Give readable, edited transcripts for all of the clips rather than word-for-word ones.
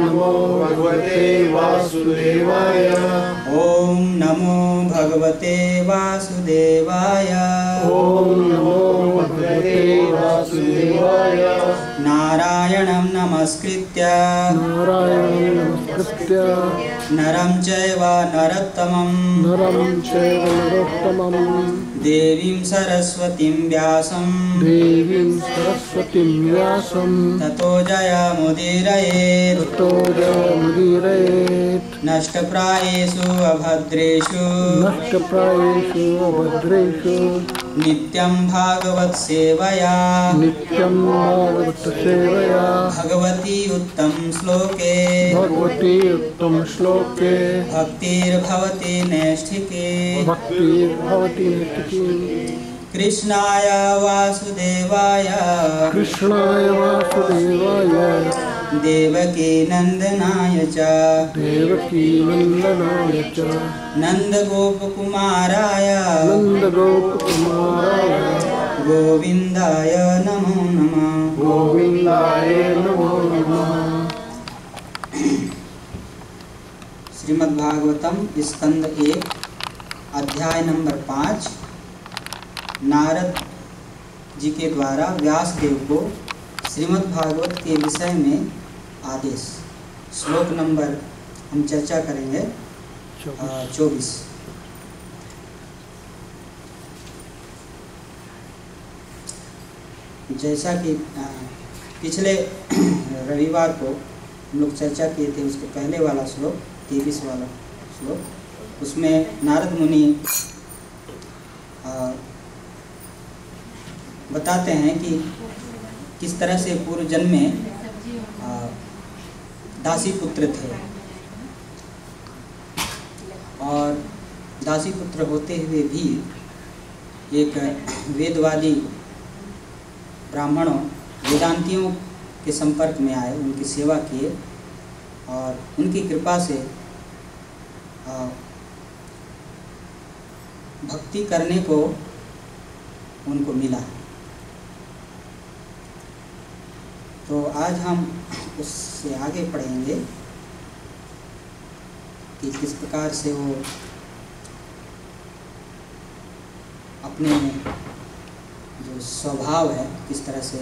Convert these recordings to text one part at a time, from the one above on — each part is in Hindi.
नमो भगवते वासुदेवाय। ओम नमो भगवते वासुदेवाय। ओम नमो भगवते वासुदेवाय। नारायणं नमस्कृत्य नारायणं नमस्कृत्य नरं चैव नरोत्तमं देवीं सरस्वतीं व्यासं ततो जयमुदीरयेत्। नष्टप्रायेषु अभद्रेषु नित्यं भागवत सेवया भगवती उत्तम श्लोके भक्तिर्भवति नैष्ठिके। कृष्णाय वासुदेवाय देवकी नंदनाय च नंदगोपकुमाराय गोविंदाय नमो नमः। श्रीमद्भागवतम स्कंद 1 अध्याय नंबर 5। नारद जी के द्वारा व्यासदेव को श्रीमद्भागवत के विषय में आदेश। श्लोक नंबर हम चर्चा करेंगे 24। जैसा कि पिछले रविवार को हम लोग चर्चा किए थे, उसके पहले वाला श्लोक 23 वाला श्लोक, उसमें नारद मुनि बताते हैं कि किस तरह से पूर्व जन्म में दासी पुत्र थे और दासी पुत्र होते हुए भी एक वेदवादी ब्राह्मणों वेदांतियों के संपर्क में आए, उनकी सेवा किए और उनकी कृपा से भक्ति करने को उनको मिला। तो आज हम उससे आगे पढ़ेंगे कि किस प्रकार से वो अपने जो स्वभाव है किस तरह से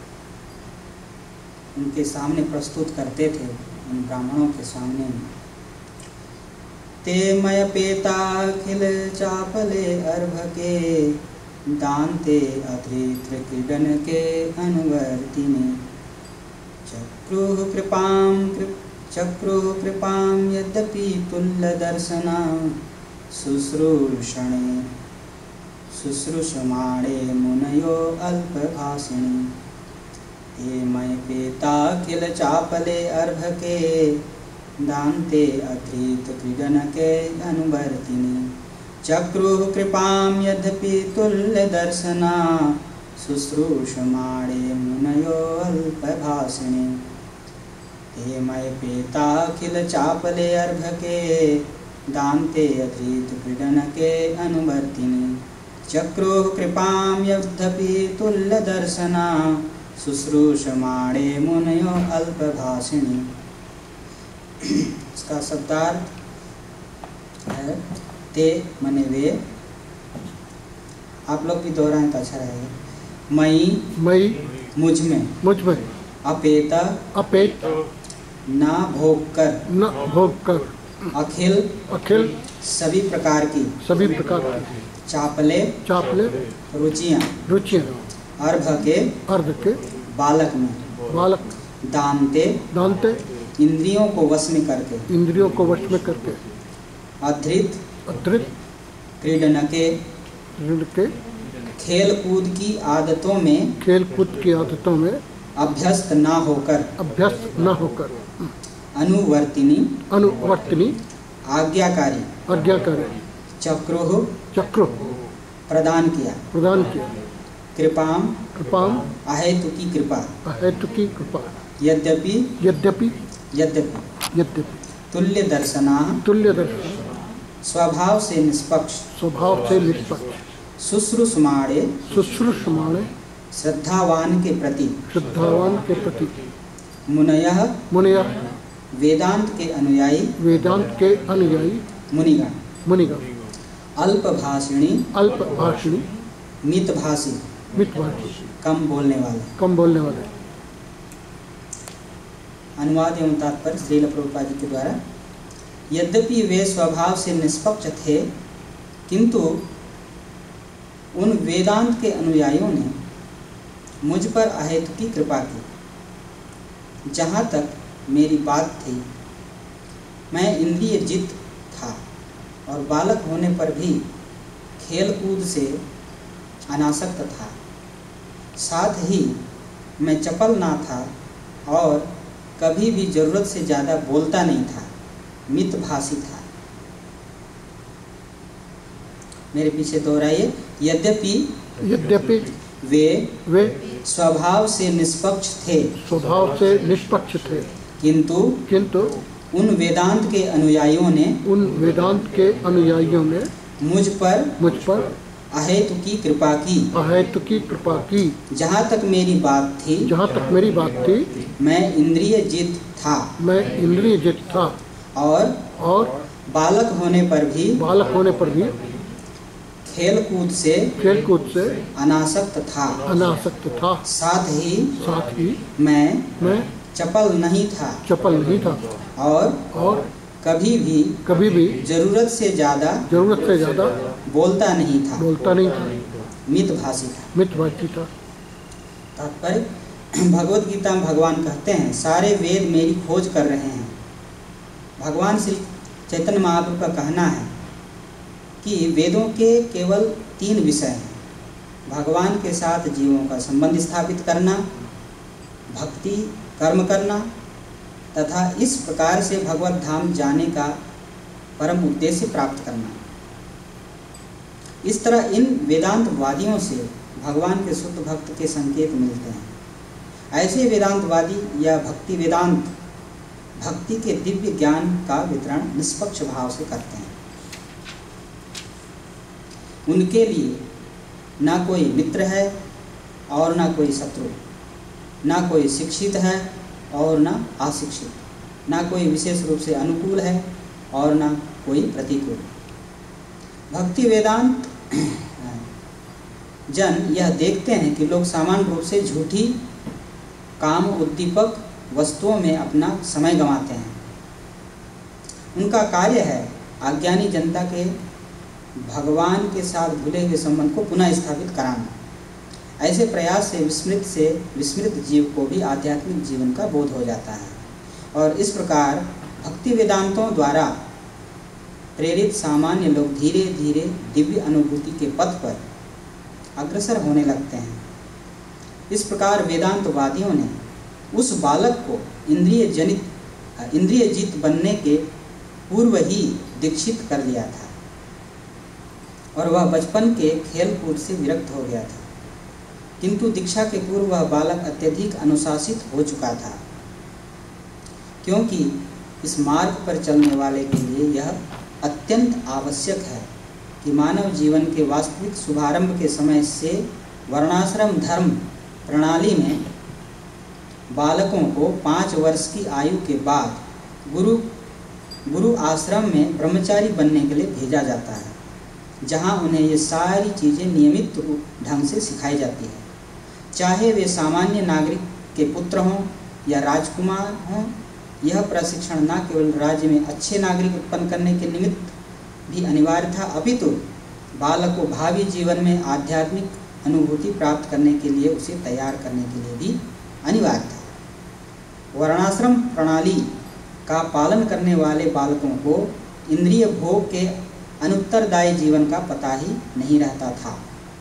उनके सामने प्रस्तुत करते थे, उन ब्राह्मणों के सामने। ते मय पेताखिल चापले अर्भके दान्ते अधृत्र क्रीडन के अनुवर्तिने चक्रुः कृपां यद्यपि तुल्यदर्शना शुश्रूषमाणे मुनयो अल्पभाषिणी। ते मय पेताखिल चापले अर्भके दान्ते अधृत क्रीडनके अनुवर्तिनि चक्रुः कृपां यद्यपि तुल्यदर्शना शुश्रूषमाणे मुनयो अल्पभाषिणी। ते मय पेताखिल चापले अर्भके दान्ते अधृत क्रीडनके अनुवर्तिनि चक्रुः कृपां यद्यपि तुल्यदर्शना शुश्रूषमाणे मुनयो अल्पभाषिणी। इसका शब्दार्थ है ते मने वे। आप लोग भी दोहराएं तो अच्छा रहेगा। मई मुझ में अपेत ना भोग कर अखिल सभी प्रकार की चापले रुचियाँ अर्भ के बालक में दान्ते इंद्रियों को वश में करके अधृत क्रीडन के खेल कूद की आदतों में अभ्यस्त ना होकर अनुवर्तिनी आज्ञाकारी चक्रुः प्रदान किया कृपाम अहेतुकी कृपा यद्यपि तुल्य दर्शना स्वभाव से निष्पक्ष शुश्रूषमाणे श्रद्धावान के प्रति मुनयः वेदांत के अनुयायी मुनिगण, अल्पभाषिणी मितभाषी, कम बोलने वाले। अनुवाद एवं तात्पर्य श्रील प्रभुपाद जी के द्वारा। यद्यपि वे स्वभाव से निष्पक्ष थे, किंतु उन वेदांत के अनुयायियों ने मुझ पर अहेतु की कृपा की। जहाँ तक मेरी बात थी, मैं इंद्रिय जित था और बालक होने पर भी खेल कूद से अनासक्त था। साथ ही मैं चपल ना था और कभी भी जरूरत से ज़्यादा बोलता नहीं था, मितभाषी था। मेरे पीछे दोहराइए। यद्यपि वे स्वभाव से निष्पक्ष थे, किंतु उन वेदांत के अनुयायियों ने मुझ पर अहेतु की कृपा की। जहाँ तक मेरी बात थी, मैं इंद्रिय जित था और बालक होने पर भी खेल कूद से अनासक्त था। साथ ही मैं चपल नहीं था और कभी भी जरूरत से ज्यादा बोलता नहीं था, मितभाषी था। तात्पर्य, भगवद गीता में भगवान कहते हैं, सारे वेद मेरी खोज कर रहे हैं। भगवान श्री चैतन्य महाप्रभु का कहना है कि वेदों के केवल 3 विषय हैं: भगवान के साथ जीवों का संबंध स्थापित करना, भक्ति कर्म करना तथा इस प्रकार से भगवत धाम जाने का परम उद्देश्य प्राप्त करना। इस तरह इन वेदांतवादियों से भगवान के शुद्ध भक्त के संकेत मिलते हैं। ऐसे वेदांतवादी या भक्ति वेदांत भक्ति के दिव्य ज्ञान का वितरण निष्पक्ष भाव से करते हैं। उनके लिए ना कोई मित्र है और ना कोई शत्रु, ना कोई शिक्षित है और ना अशिक्षित, ना कोई विशेष रूप से अनुकूल है और ना कोई प्रतिकूल। भक्ति वेदांत जन यह देखते हैं कि लोग सामान्य रूप से झूठी काम उद्दीपक वस्तुओं में अपना समय गंवाते हैं। उनका कार्य है अज्ञानी जनता के भगवान के साथ भूले हुए संबंध को पुनः स्थापित कराना। ऐसे प्रयास से विस्मृत जीव को भी आध्यात्मिक जीवन का बोध हो जाता है और इस प्रकार भक्ति वेदांतों द्वारा प्रेरित सामान्य लोग धीरे धीरे दिव्य अनुभूति के पथ पर अग्रसर होने लगते हैं। इस प्रकार वेदांतवादियों ने उस बालक को इंद्रिय जित बनने के पूर्व ही दीक्षित कर लिया था और वह बचपन के खेल कूद से विरक्त हो गया था। किंतु दीक्षा के पूर्व वह बालक अत्यधिक अनुशासित हो चुका था, क्योंकि इस मार्ग पर चलने वाले के लिए यह अत्यंत आवश्यक है कि मानव जीवन के वास्तविक शुभारंभ के समय से वर्णाश्रम धर्म प्रणाली में बालकों को 5 वर्ष की आयु के बाद गुरु आश्रम में ब्रह्मचारी बनने के लिए भेजा जाता है, जहां उन्हें ये सारी चीज़ें नियमित ढंग से सिखाई जाती है। चाहे वे सामान्य नागरिक के पुत्र हों या राजकुमार हों, यह प्रशिक्षण न केवल राज्य में अच्छे नागरिक उत्पन्न करने के निमित्त भी अनिवार्य था, अपितु बालक को भावी जीवन में आध्यात्मिक अनुभूति प्राप्त करने के लिए उसे तैयार करने के लिए भी अनिवार्य था। वर्णाश्रम प्रणाली का पालन करने वाले बालकों को इंद्रिय भोग के अनुत्तरदायी जीवन का पता ही नहीं रहता था।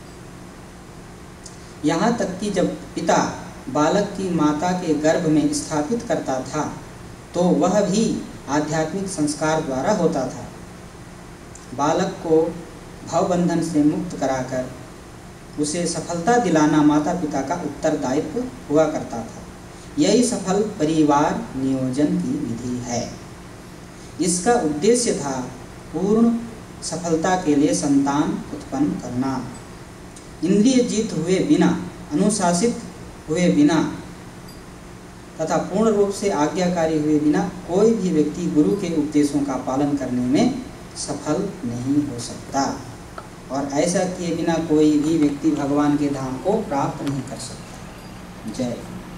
यहाँ तक कि जब पिता बालक की माता के गर्भ में स्थापित करता था तो वह भी आध्यात्मिक संस्कार द्वारा होता था। बालक को भवबंधन से मुक्त कराकर उसे सफलता दिलाना माता पिता का उत्तरदायित्व हुआ करता था। यही सफल परिवार नियोजन की विधि है। इसका उद्देश्य था पूर्ण सफलता के लिए संतान उत्पन्न करना। इंद्रिय जित हुए बिना, अनुशासित हुए बिना तथा पूर्ण रूप से आज्ञाकारी हुए बिना कोई भी व्यक्ति गुरु के उपदेशों का पालन करने में सफल नहीं हो सकता, और ऐसा किए बिना कोई भी व्यक्ति भगवान के धाम को प्राप्त नहीं कर सकता। जय।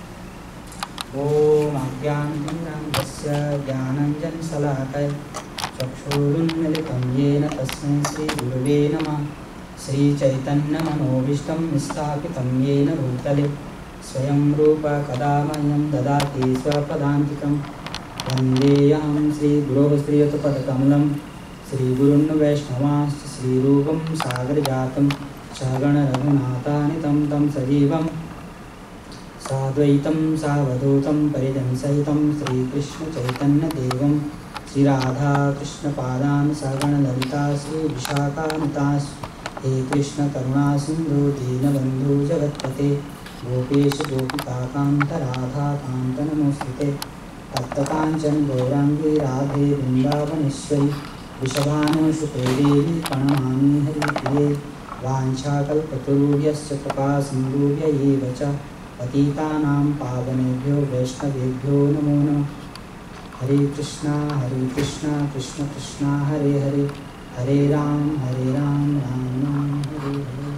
ओम अज्ञानतिमिरान्धस्य ज्ञानाञ्जनशलाकया चक्षुरुन्मीलितं येन तस्मै श्रीगुरवे नमः। श्रीचैतन्यमनोभीष्टं स्थापितं येन भूतले स्वयं रूप कदा मह्यं ददाति स्वपदान्तिकं। वन्देऽहं श्रीगुरोः श्रीयुतपदकमलं श्रीगुरून् वैष्णवांश्च श्रीरूपं सागरजातं सहगणरघुनाथान्वितं तं सजीवं साद्वैतं सावधूतं परिजनसहितं श्रीकृष्णचैतन्यदेवं श्रीराधाकृष्णपादान् सहगणललिता श्रीविशाखान्वितांश्च। हे कृष्ण करुणा सिन्धु दीनबन्धु जगत्पते गोपेश गोपिकान्त राधाकान्त नमोस्तुते। तप्तकाञ्चन गौराङ्गी राधे वृन्दावनेश्वरी वृषभानुसुते देवी प्रणमामि हरिप्रिये। वाञ्छाकल्पतरुभ्यश्च कृपासिन्धुभ्य एव च पतितानां पावनेभ्यो वैष्णवेभ्यो नमो नमः। हरे कृष्णा कृष्ण कृष्णा हरे हरे, हरे राम राम राम हरे हरे।